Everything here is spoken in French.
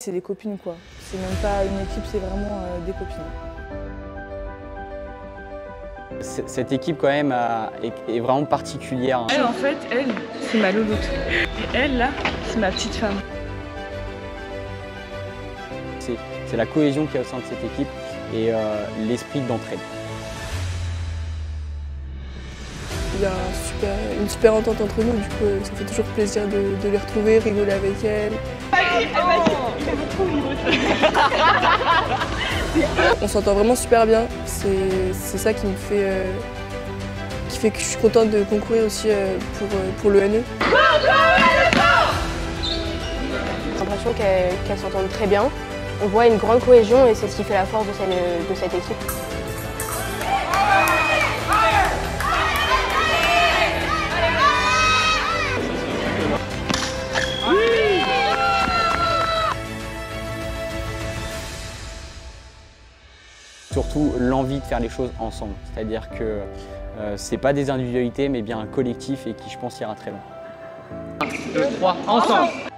c'est des copines quoi. C'est même pas une équipe, c'est vraiment des copines. Cette équipe quand même est vraiment particulière. Elle en fait, c'est ma louloute. Et elle là, c'est ma petite femme. C'est la cohésion qu'il y a au sein de cette équipe et l'esprit d'entraide. Il y a une super entente entre nous, du coup ça fait toujours plaisir de les retrouver, rigoler avec elles. On s'entend vraiment super bien, c'est ça qui me fait, que je suis contente de concourir aussi pour le NE. J'ai l'impression qu'elles s'entendent très bien. On voit une grande cohésion et c'est ce qui fait la force de cette équipe. Surtout l'envie de faire les choses ensemble, c'est-à-dire que c'est pas des individualités mais bien un collectif et qui je pense ira très loin. 1, 2, 3, ensemble!